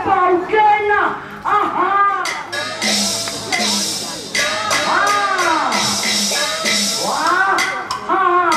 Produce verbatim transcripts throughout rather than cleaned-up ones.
房间啊！啊哈！啊！哇！啊！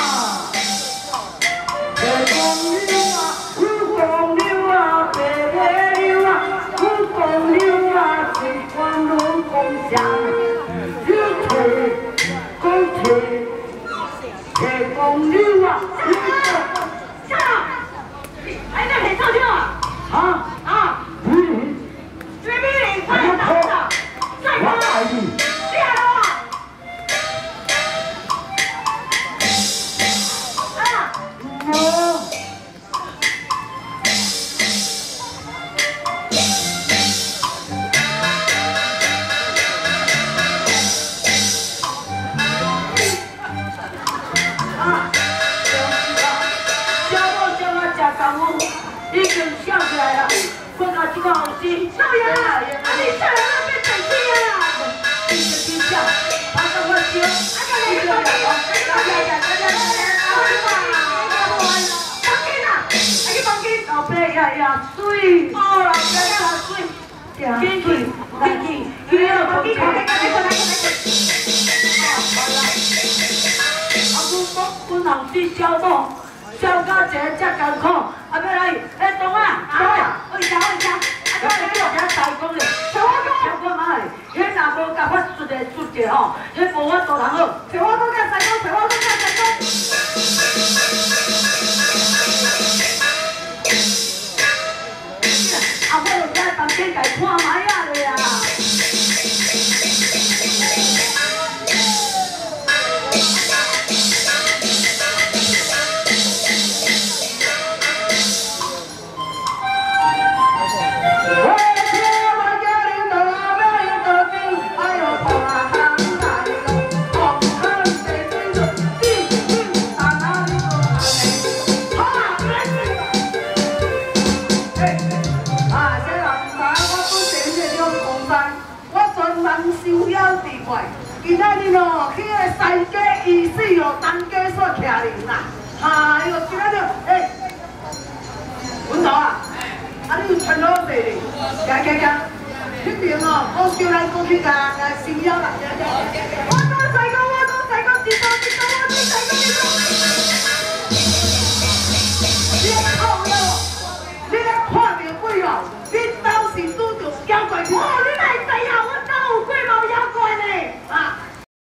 白公牛啊，虎公牛啊，白白牛啊，虎公牛啊，是关龙公下，有腿公腿，白公牛啊，下下。 哎，那很上去啊！啊啊！嗯，这边快点打的，再快！下了啊！啊！我。啊！叫我叫我吃干物。 已经想起来了，我甲这个后生，少爷啊，啊你少爷那边整起啊！你就去笑，他跟我笑，啊你就讲哦，大家大家大家，好嘛，房间啊，啊去房间，老爸呀呀水，哦老爸呀水，进去进去，去了房间，来来来来来来，啊我我我老弟小某。 小家姐真艰苦，啊要来，哎东啊，东啊，为啥为啥？啊我来叫人代讲咧，小我讲，小我妈咧，迄若无甲我出个出者吼，迄无法度人好。小我讲甲代讲，小我讲甲代讲。啊我就在房间家看卖啊咧啊。 今仔日哦，去个三家医师哦，当家所徛哩啦。哈，伊个今仔日，诶，文头啊，啊你有穿好势哩，行行行，肯定哦，我叫咱过去甲甲收了啦，行行行。